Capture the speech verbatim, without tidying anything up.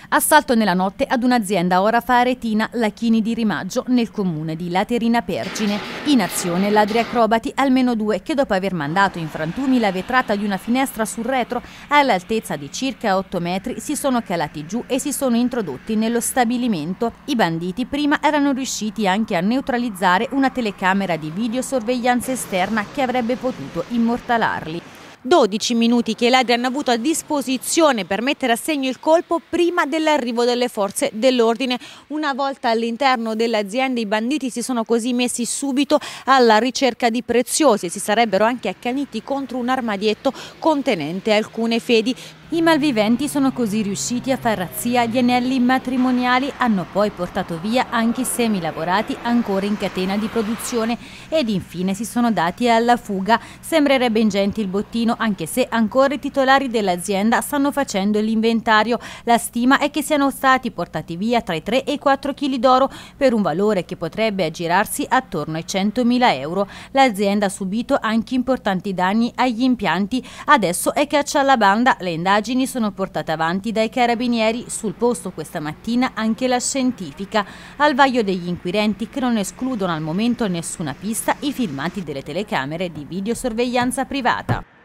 Assalto nella notte ad un'azienda orafa aretina Lachini di Rimaggio nel comune di Laterina Pergine. In azione ladri acrobati, almeno due, che dopo aver mandato in frantumi la vetrata di una finestra sul retro all'altezza di circa otto metri si sono calati giù e si sono introdotti nello stabilimento. I banditi prima erano riusciti anche a neutralizzare una telecamera di videosorveglianza esterna che avrebbe potuto immortalarli. dodici minuti che i ladri hanno avuto a disposizione per mettere a segno il colpo prima dell'arrivo delle forze dell'ordine. Una volta all'interno dell'azienda i banditi si sono così messi subito alla ricerca di preziosi e si sarebbero anche accaniti contro un armadietto contenente alcune fedi. I malviventi sono così riusciti a far razzia di anelli matrimoniali, hanno poi portato via anche i semi lavorati ancora in catena di produzione ed infine si sono dati alla fuga. Sembrerebbe ingente il bottino, anche se ancora i titolari dell'azienda stanno facendo l'inventario. La stima è che siano stati portati via tra i tre e i quattro chili d'oro per un valore che potrebbe aggirarsi attorno ai centomila euro. L'azienda ha subito anche importanti danni agli impianti. Adesso è caccia alla banda. Le indagini sono portate avanti dai carabinieri, sul posto questa mattina anche la scientifica. Al vaglio degli inquirenti, che non escludono al momento nessuna pista, i filmati delle telecamere di videosorveglianza privata.